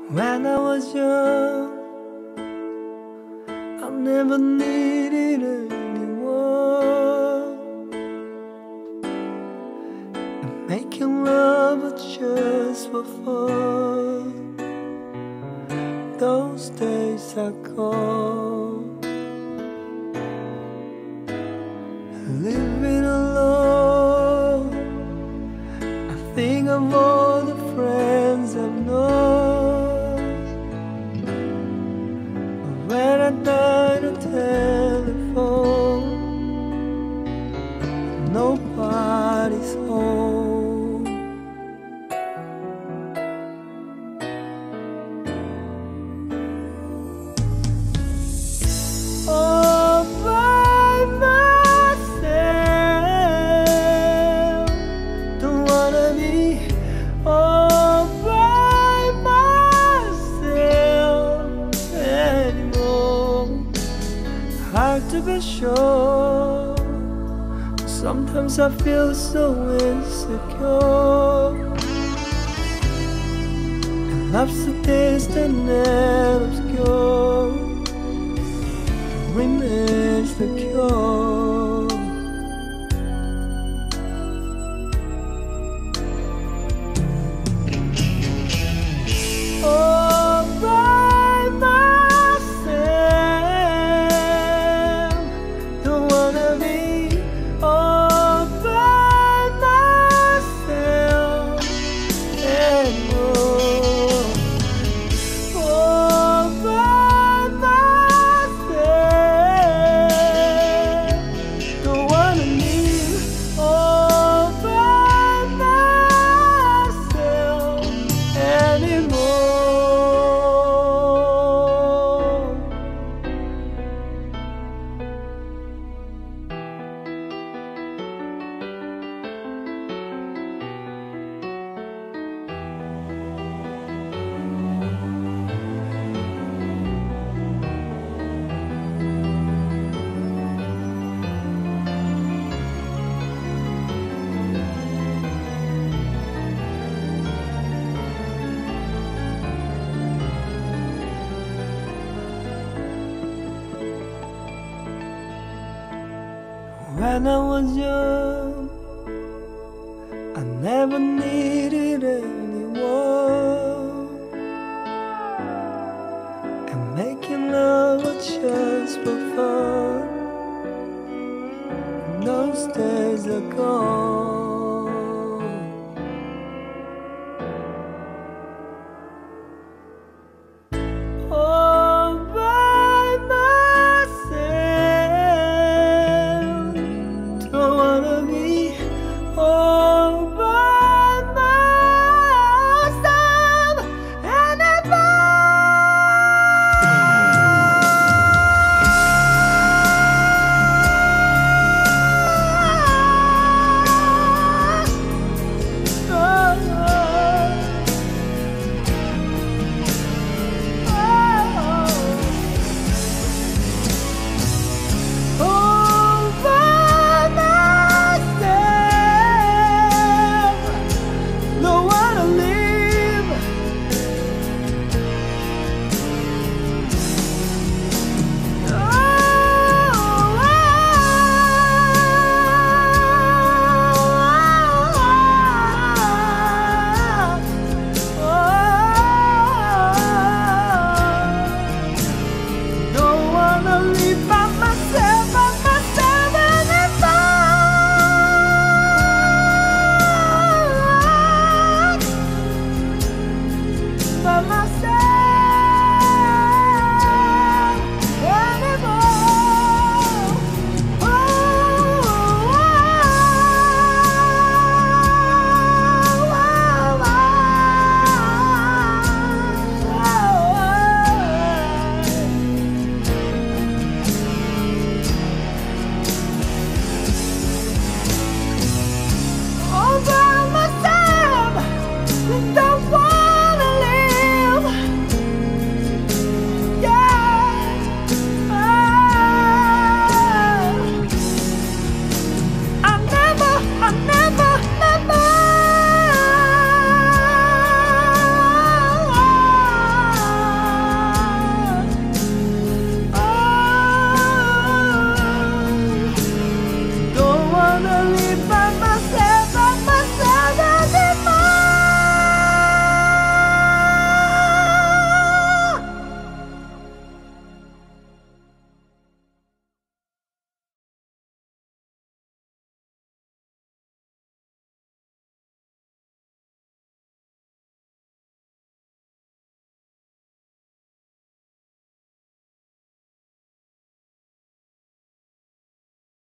When I was young, I never needed anyone, and making love was just for fun. Those days are gone. Living alone, I think of all the friends I've known. When I dial the telephone, nobody's home. All by myself, don't wanna be all by myself anymore. Hard to be sure. Sometimes I feel so insecure, and love's so distant and obscure, remains the cure. All by myself, don't wanna be all by myself anymore. All by myself, don't wanna live all by myself anymore. When I was young, I never needed anyone, and making love was just for fun. Those days are gone.